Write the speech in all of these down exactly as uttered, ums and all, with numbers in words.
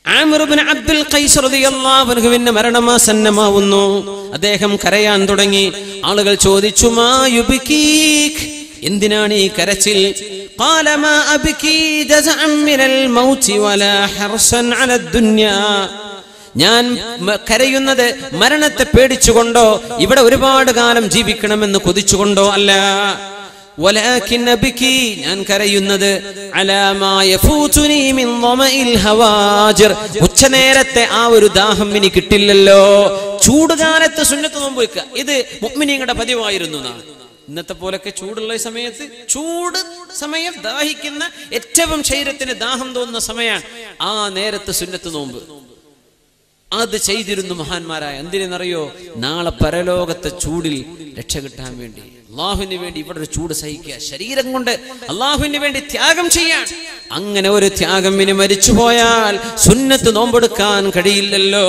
ആമിർ ഇബ്നു അബ്ദുൽ ഖൈസ് റളിയല്ലാഹു അൻഹുവിന്റെ മരണമാസന്നമാവുന്നു. അദ്ദേഹം കരയാൻ തുടങ്ങി. ആളുകൾ ചോദിച്ചു, മാ യുബ്കീക്, എന്തിനാണ് ഈ കരച്ചിൽ? ഖാല മാ അബ്കീ ജസഅൻ മിനൽ മൗതി വലാ ഹർസൻ അലാ ദുനിയാ, ഞാൻ കരയുന്നത് മരണത്തെ പേടിച്ചുകൊണ്ടോ ഇവിടെ ഒരുപാട് കാലം ജീവിക്കണമെന്ന് കൊതിച്ചുകൊണ്ടോ അല്ല. വലാകിൻ അബ്കി, ഞാൻ കരയുന്നത് അലാ മാ യഫൂതുനി മിൻ ളമഇൽ ഹവാജിർ, ഉച്ചനേരത്തെ ആ ഒരു ദാഹം എനിക്ക് കിട്ടില്ലല്ലോ. ചൂടുകാലത്ത് സുന്നത്ത് നോമ്പ് വെക്കുക, ഇത് മുഅ്മിനീങ്ങളുടെ പതിവായിരുന്നു. ഇന്നത്തെ പോലൊക്കെ ചൂടുള്ള സമയത്ത്, ചൂട് സമയം ദാഹിക്കുന്ന ഏറ്റവും ശരീരത്തിന് ദാഹം തോന്നുന്ന സമയമാണ് ആ നേരത്തെ സുന്നത്ത് നോമ്പ്. അത് ചെയ്തിരുന്നു മഹാന്മാരായ. എന്തിനെന്നറിയോ? നാളെ പരലോകത്തെ ചൂടിൽ രക്ഷ കിട്ടാൻ വേണ്ടി, അള്ളാഹുവിന് വേണ്ടി ഇവിടെ ഒരു ചൂട് സഹിക്കുക, ശരീരം കൊണ്ട് അള്ളാഹുവിന് വേണ്ടി ത്യാഗം ചെയ്യാൻ. അങ്ങനെ ഒരു ത്യാഗം ഇനി മരിച്ചു പോയാൽ സുന്നത്ത് നോമ്പെടുക്കാൻ കഴിയില്ലല്ലോ.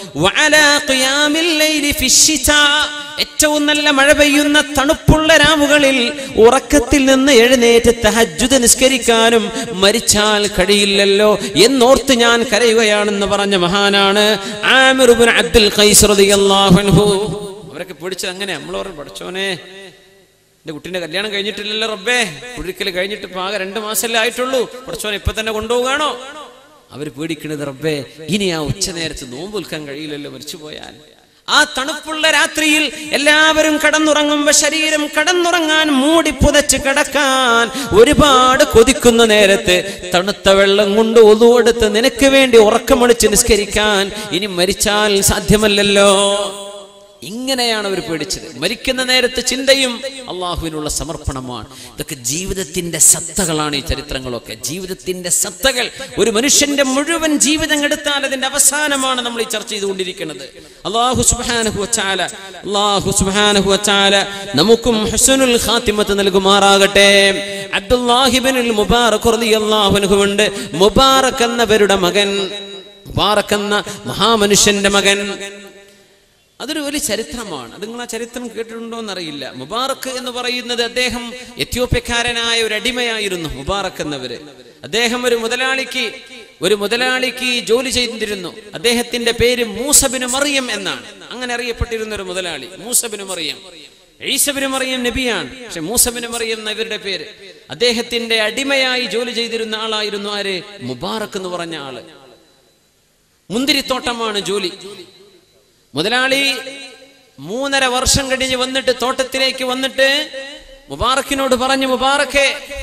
ഏറ്റവും നല്ല മഴ പെയ്യുന്ന തണുപ്പുള്ള രാവുകളിൽ ഉറക്കത്തിൽ നിന്ന് എഴുന്നേറ്റ് തഹജ്ജുദ് നിസ്കരിക്കാനും മരിച്ചാൽ കഴിയില്ലല്ലോ എന്നോർത്ത് ഞാൻ കരയുകയാണെന്ന് പറഞ്ഞ മഹാനാണ് ആമിർ ഇബ്നു അബ്ദുൽ ഖൈസ് റളിയല്ലാഹു അൻഹു. അവരൊക്കെ പിടിച്ചത് അങ്ങനെ. നമ്മൾ പറഞ്ഞു, പഠിച്ചോനെ എന്റെ കുട്ടീന്റെ കല്യാണം കഴിഞ്ഞിട്ടില്ലല്ലോ റബ്ബേ, കുഴിക്കൽ കഴിഞ്ഞിട്ട് ഇപ്പൊ ആകെ രണ്ടു മാസമല്ലേ ആയിട്ടുള്ളൂ, പഠിച്ചോനെ ഇപ്പൊ തന്നെ കൊണ്ടുപോകാണോ? അവര് പേടിക്കണത് റബ്ബേ ഇനി ആ ഉച്ച നേരത്ത് നോമ്പ് വിൽക്കാൻ കഴിയില്ലല്ലോ മരിച്ചുപോയാൽ. ആ തണുപ്പുള്ള രാത്രിയിൽ എല്ലാവരും കടന്നുറങ്ങുമ്പോ ശരീരം കടന്നുറങ്ങാൻ മൂടി പുതച്ച് കിടക്കാൻ ഒരുപാട് കൊതിക്കുന്ന നേരത്ത് തണുത്ത വെള്ളം കൊണ്ട് ഒളു എടുത്ത് നിനക്ക് വേണ്ടി ഉറക്കമൊളിച്ച് നിസ്കരിക്കാൻ ഇനി മരിച്ചാൽ സാധ്യമല്ലല്ലോ. ഇങ്ങനെയാണ് അവർ പേടിച്ചത്. മരിക്കുന്ന നേരത്തെ ചിന്തയും അള്ളാഹുവിനുള്ള സമർപ്പണമാണ്. ഇതൊക്കെ ജീവിതത്തിന്റെ സത്തകളാണ്. ഈ ചരിത്രങ്ങളൊക്കെ ജീവിതത്തിന്റെ സത്തകൾ. ഒരു മനുഷ്യന്റെ മുഴുവൻ ജീവിതം എടുത്താൽ അതിന്റെ അവസാനമാണ് നമ്മൾ ഈ ചർച്ച ചെയ്തുകൊണ്ടിരിക്കുന്നത്. അല്ലാഹു സുബ്ഹാനഹു വ തആല അല്ലാഹു സുബ്ഹാനഹു വ തആല നമുക്കും ഹുസ്നുൽ ഖാതിമത്ത് നൽകുമാറാകട്ടെ. അബ്ദുല്ലാഹി ഇബ്നുൽ മുബാറക് റളിയല്ലാഹു അൻഹു ഉണ്ട്. മുബാറക് എന്നവരുടെ മകൻ, മുബാറക് എന്ന മഹാമനുഷ്യന്റെ മകൻ. അതൊരു വലിയ ചരിത്രമാണ്. അത് നിങ്ങൾ ആ ചരിത്രം കേട്ടിട്ടുണ്ടോ എന്നറിയില്ല. മുബാറക് എന്ന് പറയുന്നത് അദ്ദേഹം എത്യോപ്യക്കാരനായ ഒരു അടിമയായിരുന്നു. മുബാറക് എന്നവര് അദ്ദേഹം ഒരു മുതലാളിക്ക് ഒരു മുതലാളിക്ക് ജോലി ചെയ്തിരുന്നു. അദ്ദേഹത്തിന്റെ പേര് മൂസ ബിനു മറിയം എന്നാണ്. അങ്ങനെ അറിയപ്പെട്ടിരുന്ന ഒരു മുതലാളി മൂസ ബിനു മറിയം. ഈസ ബിനു മറിയം നബിയാണ്, പക്ഷെ മൂസ ബിനു മറിയം എന്ന ഇവരുടെ പേര്. അദ്ദേഹത്തിന്റെ അടിമയായി ജോലി ചെയ്തിരുന്ന ആളായിരുന്നു ആര്? മുബാറക് എന്ന് പറഞ്ഞ ആള്. മുന്തിരിത്തോട്ടമാണ് ജോലി. മുതലാളി മൂന്നര വർഷം കഴിഞ്ഞ് വന്നിട്ട് തോട്ടത്തിലേക്ക് വന്നിട്ട് മുബാറക്കിനോട് പറഞ്ഞു, മുബാറക്കെ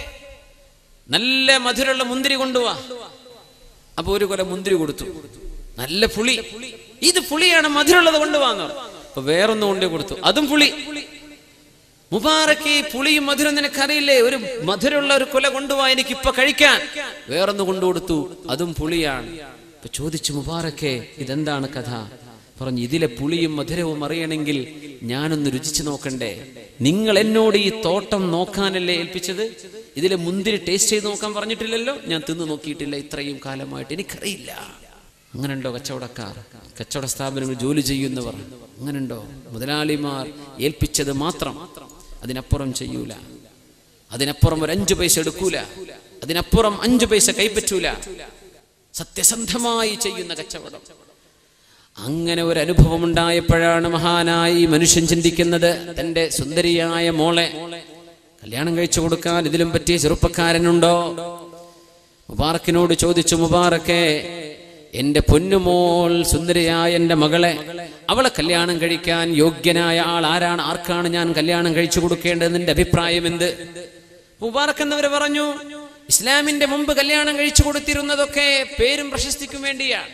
നല്ല മധുരമുള്ള മുന്തിരി കൊണ്ടുവാ. അപ്പൊ ഒരു കൊല മുന്തിരി കൊടുത്തു. നല്ല പുളി, ഇത് പുളിയാണ്, മധുരമുള്ളത് കൊണ്ടുപോകാന്ന്. അപ്പൊ വേറൊന്നും കൊണ്ടു കൊടുത്തു, അതും പുളി. മുബാറക്ക് പുളിയും മധുരം നിനക്കറിയില്ലേ, ഒരു മധുരമുള്ള ഒരു കൊല കൊണ്ടുപോവാ, എനിക്ക് ഇപ്പൊ കഴിക്കാൻ. വേറൊന്ന് കൊണ്ടുകൊടുത്തു, അതും പുളിയാണ്. അപ്പൊ ചോദിച്ചു, മുബാറക്കെ ഇതെന്താണ് കഥ? പറഞ്ഞു, ഇതിലെ പുളിയും മധുരവും അറിയണമെങ്കിൽ ഞാനൊന്ന് രുചിച്ചു നോക്കണ്ടേ. നിങ്ങൾ എന്നോട് ഈ തോട്ടം നോക്കാനല്ലേ ഏൽപ്പിച്ചത്, ഇതിലെ മുന്തിരി ടേസ്റ്റ് ചെയ്ത് നോക്കാൻ പറഞ്ഞിട്ടില്ലല്ലോ. ഞാൻ തിന്നു നോക്കിയിട്ടില്ല ഇത്രയും കാലമായിട്ട്, എനിക്കറിയില്ല. അങ്ങനെയുണ്ടോ കച്ചവടക്കാർ, കച്ചവട സ്ഥാപനങ്ങൾ ജോലി ചെയ്യുന്നവർ? അങ്ങനെയുണ്ടോ? മുതലാളിമാർ ഏൽപ്പിച്ചത് മാത്രം, അതിനപ്പുറം ചെയ്യൂല, അതിനപ്പുറം ഒരു അഞ്ചു പൈസ എടുക്കൂല, അതിനപ്പുറം അഞ്ചു പൈസ കൈപ്പറ്റൂല. സത്യസന്ധമായി ചെയ്യുന്ന കച്ചവടം. അങ്ങനെ ഒരു അനുഭവം ഉണ്ടായപ്പോഴാണ് മഹാനായി മനുഷ്യൻ ചിന്തിക്കുന്നത്, തന്റെ സുന്ദരിയായ മോളെ കല്യാണം കഴിച്ചു കൊടുക്കാൻ ഇതിലും പറ്റിയ ചെറുപ്പക്കാരനുണ്ടോ? മുബാറക്കിനോട് ചോദിച്ചു, മുബാറക്കെ എന്റെ പൊന്നുമോൾ, സുന്ദരിയായ എന്റെ മകളെ, അവളെ കല്യാണം കഴിക്കാൻ യോഗ്യനായ ആൾ ആരാണ്? ആർക്കാണ് ഞാൻ കല്യാണം കഴിച്ചു കൊടുക്കേണ്ടത്? നിന്റെ അഭിപ്രായം എന്ത്? മുബാറക്ക് എന്നവര് പറഞ്ഞു, ഇസ്ലാമിന്റെ മുമ്പ് കല്യാണം കഴിച്ചു കൊടുത്തിരുന്നതൊക്കെ പേരും പ്രശസ്തിക്കും വേണ്ടിയാണ്.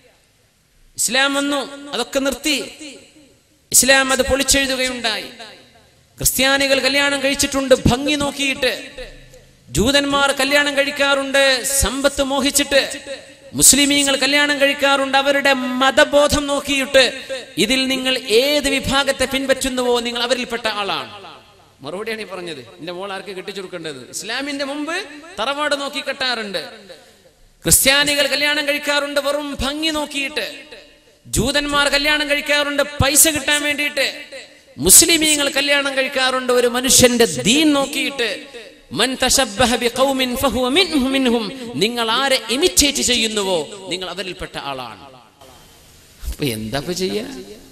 ഇസ്ലാം വന്നു, അതൊക്കെ നിർത്തി. ഇസ്ലാം അത് പൊളിച്ചെഴുതുകയുണ്ടായി. ക്രിസ്ത്യാനികൾ കല്യാണം കഴിച്ചിട്ടുണ്ട് ഭംഗി നോക്കിയിട്ട്, ജൂതന്മാർ കല്യാണം കഴിക്കാറുണ്ട് സമ്പത്ത് മോഹിച്ചിട്ട്, മുസ്ലിമീങ്ങൾ കല്യാണം കഴിക്കാറുണ്ട് അവരുടെ മതബോധം നോക്കിയിട്ട്. ഇതിൽ നിങ്ങൾ ഏത് വിഭാഗത്തെ പിൻപറ്റുന്നുവോ നിങ്ങൾ അവരിൽപ്പെട്ട ആളാണ്. മറുപടിയാണ് ഈ പറഞ്ഞത്. എന്റെ മോൾ ആർക്ക് കെട്ടിച്ചെടുക്കേണ്ടത്? ഇസ്ലാമിന്റെ മുമ്പ് തറവാട് നോക്കി കെട്ടാറുണ്ട്. ക്രിസ്ത്യാനികൾ കല്യാണം കഴിക്കാറുണ്ട് വെറും ഭംഗി നോക്കിയിട്ട്, ജൂതന്മാർ കല്യാണം കഴിക്കാറുണ്ട് പൈസ കിട്ടാൻ വേണ്ടിയിട്ട്, മുസ്ലിമീങ്ങൾ കല്യാണം കഴിക്കാറുണ്ട് ഒരു മനുഷ്യന്റെ ദീൻ നോക്കിയിട്ട്. മൻ തശബ്ബഹ ബിഖൗമിൻ ഫഹുവ മിൻഹും, നിങ്ങൾ ആരെ ഇമിറ്റേറ്റ് ചെയ്യുന്നുവോ നിങ്ങൾ അവരിൽപ്പെട്ട ആളാണ്. അപ്പൊ എന്താ ചെയ്യാ?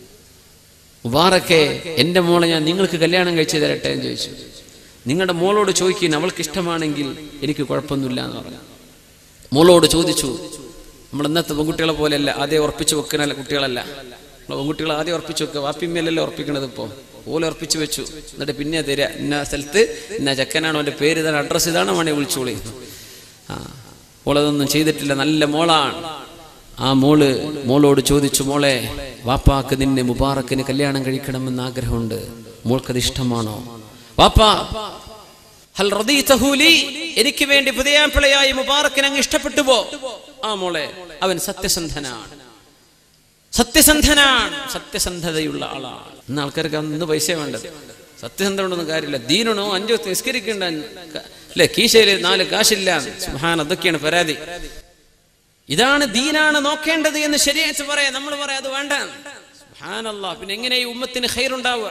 മുബാറക്കെ, എന്റെ മോളെ ഞാൻ നിങ്ങൾക്ക് കല്യാണം കഴിച്ചു തരട്ടെ എന്ന് ചോദിച്ചു. നിങ്ങളുടെ മോളോട് ചോദിക്കുന്നു, അവൾക്ക് ഇഷ്ടമാണെങ്കിൽ എനിക്ക് കുഴപ്പമൊന്നുമില്ല എന്ന് പറഞ്ഞു. മോളോട് ചോദിച്ചു. നമ്മൾ ഇന്നത്തെ പെൺകുട്ടികളെ പോലെയല്ല, ആദ്യം ഉറപ്പിച്ചു വെക്കുന്ന കുട്ടികളല്ല. പെൺകുട്ടികൾ ആദ്യം ഉറപ്പിച്ചു വെക്കുക, വാപ്പിമ്മയല്ലല്ലോ ഉറപ്പിക്കണത്. ഇപ്പോൾ ഓലെ ഉറപ്പിച്ചു വെച്ചു, എന്നിട്ട് പിന്നെ തരിക, ഇന്ന സ്ഥലത്ത് ഇന്ന ചക്കനാണോ, അവൻ്റെ പേര് ഇതാണ്, അഡ്രസ്സ് ഇതാണ്, വേണേ വിളിച്ചോളി. ആ ഓളതൊന്നും ചെയ്തിട്ടില്ല, നല്ല മോളാണ്. ആ മോള് മോളോട് ചോദിച്ചു, മോളെ വാപ്പാക്ക് നിന്നെ മുബാറക്കിന് കല്യാണം കഴിക്കണമെന്ന് ആഗ്രഹമുണ്ട്, മോൾക്കത് ഇഷ്ടമാണോ? വാപ്പാ ഹൽ റദീതഹു ലി, എനിക്ക് വേണ്ടി പുതിയാപ്പിളയായി മുബാറക്കിനെ അങ്ങ് ഇഷ്ടപ്പെട്ടുവോ? ആ മോളെ, അവൻ സത്യസന്ധനാണ്, സത്യസന്ധനാണ്, സത്യസന്ധതയുള്ള ആളാണ്. ഇന്ന് ആൾക്കാർക്ക് അന്ന് പൈസ വേണ്ടത്, സത്യസന്ധത കൊണ്ടൊന്നും കാര്യമില്ല. ദീനണോ അഞ്ചോ നിസ്കരിക്കണ്ട അല്ലെ, കീശയില് നാല് കാശില്ല, സുബ്ഹാൻ, അതൊക്കെയാണ് പരാതി. ഇതാണ് ദീനാണ് നോക്കേണ്ടത് എന്ന് ശരീഅത്ത് പറയാം. നമ്മൾ പറയാം അത് വേണ്ട. സുബ്ഹാനല്ലാഹ്, പിന്നെ എങ്ങനെ ഈ ഉമ്മത്തിന് ഖൈറുണ്ടാവുക?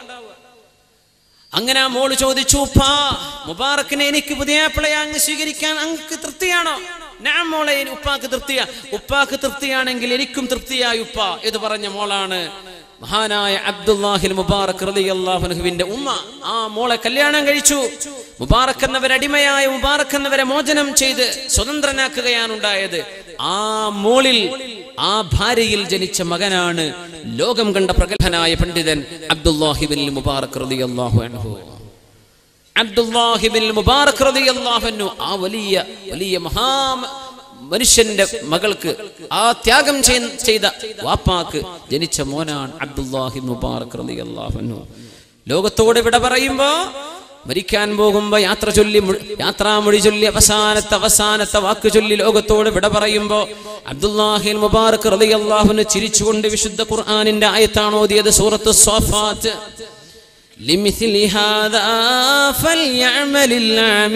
അങ്ങനെ ആ മോള് ചോദിച്ചു, ഉപ്പാ മുബാറക്കിനെ എനിക്ക് പുതിയാപ്പിളയെ അങ്ങ് സ്വീകരിക്കാൻ അങ്ങക്ക് തൃപ്തിയാണോ? ഞാൻ മോളെ, ഉപ്പാക്ക് തൃപ്തിയാ. ഉപ്പാക്ക് തൃപ്തിയാണെങ്കിൽ എനിക്കും തൃപ്തിയായി ഉപ്പ എന്ന് പറഞ്ഞ മോളാണ് മഹാനായ അബ്ദുല്ലാഹിൽ മുബാറക് റളിയല്ലാഹു അൻഹുവിന്റെ ഉമ്മ. ആ മോളെ കല്യാണം കഴിച്ചു. മുബാറക് എന്നവരെ അടിമയായ മുബാറക് എന്നവരെ മോചനം ചെയ്ത് സ്വതന്ത്രനാക്കുകയാണ് ഉണ്ടായത്. ആ മോളിൽ, ആ ഭാര്യയിൽ ജനിച്ച മകനാണ് ലോകം കണ്ട പ്രഗത്ഭനായ പണ്ഡിതൻ അബ്ദുല്ലാഹിബിൻ മുബാറക് റളിയല്ലാഹു അൻഹു. അബ്ദുല്ലാഹിബിൻ മുബാറക് റളിയല്ലാഹു അൻഹു ആ വലിയ വലിയ മഹാ മനുഷ്യന്റെ മകൾക്ക്, ആ ത്യാഗം ചെയ്ത വാപ്പാക്ക് ജനിച്ച മോനാണ് അബ്ദുല്ലാഹി മുബാറക് റളിയല്ലാഹു അൻഹു. ലോകത്തോട് വിട പറയുമ്പോ, മരിക്കാൻ പോകുമ്പോ യാത്ര ചൊല്ലി യാത്രാമൊഴി ചൊല്ലി അവസാനത്തെ അവസാനത്തെ വാക്ക് ചൊല്ലി ലോകത്തോട് വിട പറയുമ്പോ അബ്ദുല്ലാഹി മുബാറക് റളിയല്ലാഹു അൻഹു ചിരിച്ചുകൊണ്ട് വിശുദ്ധ ഖുർആനിന്റെ ആയത്താണ് ഓതിയത്, സൂറത്ത് സ്വാഫാത്ത്. ലിമിസ്ലി ഹാദാ ഫൽയഅമലിൽ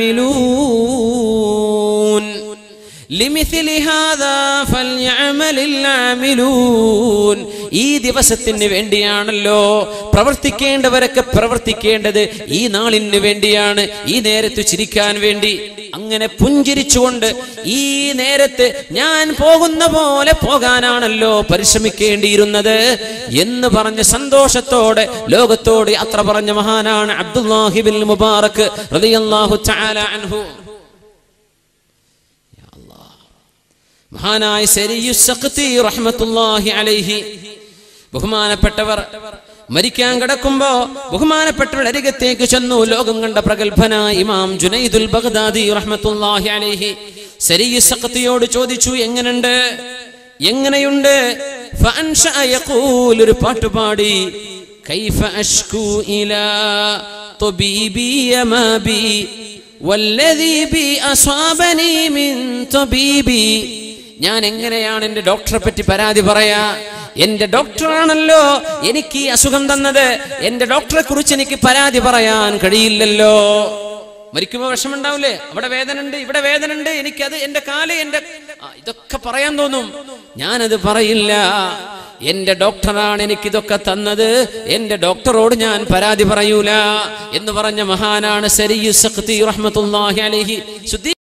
ആമിലൂൻ, ലിമിസ്ലി ഹാദാ ഫൽയഅമലിൽ ആമിലൂൻ. ഈ ദിവസത്തിന് വേണ്ടിയാണല്ലോ പ്രവർത്തിക്കേണ്ടവരൊക്കെ പ്രവർത്തിക്കേണ്ടത്, ഈ നാളിന് വേണ്ടിയാണ്, ഈ നേരത്ത് ചിരിക്കാൻ വേണ്ടി. അങ്ങനെ പുഞ്ചിരിച്ചുകൊണ്ട് ഈ നേരത്ത് ഞാൻ പോകുന്ന പോലെ പോകാനാണല്ലോ പരിശ്രമിക്കേണ്ടിയിരുന്നത് എന്ന് പറഞ്ഞ് സന്തോഷത്തോടെ ലോകത്തോട് യാത്ര പറഞ്ഞ മഹാനാണ് അബ്ദുല്ലാഹിബിൻ മുബാറക് റളിയല്ലാഹു തആല അൻഹു. മഹാനായ സരിയു സഖ്തി റഹ്മത്തുള്ളാഹി അലൈഹി, ബഹുമാനപ്പെട്ടവർ മരിക്കാൻ കിടക്കുമ്പോ ബഹുമാനപ്പെട്ടവരുടെ അരികത്തേക്ക് ചെന്നു. ലോകം കണ്ട പ്രഗത്ഭനായ ഇമാം ജുനൈദുൽ ബഗ്ദാദി റഹ്മത്തുള്ളാഹി അലൈഹി സരിയു സഖ്തിയോട് ചോദിച്ചു, എങ്ങനെയുണ്ട് എങ്ങനെയുണ്ട് ഫഅൻശഅ യഖൂൽ, ഒരു പാട്ടുപാടി, കൈഫ അഷ്കു ഇലാ തബീബി യമാബി വല്ലദീ ബി അസാബനി മിൻ തബീബി. ഞാൻ എങ്ങനെയാണ് എന്റെ ഡോക്ടറെ പറ്റി പരാതി പറയാ? എന്റെ ഡോക്ടറാണല്ലോ എനിക്ക് ഈ അസുഖം തന്നത്, എന്റെ ഡോക്ടറെ കുറിച്ച് എനിക്ക് പരാതി പറയാൻ കഴിയില്ലല്ലോ. മരിക്കുമ്പോ വിഷമുണ്ടാവില്ലേ? അവിടെ വേദന ഉണ്ട്, ഇവിടെ വേദന ഉണ്ട്, എനിക്കത് എന്റെ കാല്, എന്റെ ഇതൊക്കെ പറയാൻ തോന്നും. ഞാനത് പറയില്ല. എന്റെ ഡോക്ടറാണ് എനിക്കിതൊക്കെ തന്നത്, എന്റെ ഡോക്ടറോട് ഞാൻ പരാതി പറയൂല എന്ന് പറഞ്ഞ മഹാനാണ് സരിയു സഖ്തി റഹ്മത്തുള്ളാഹി അലൈഹി.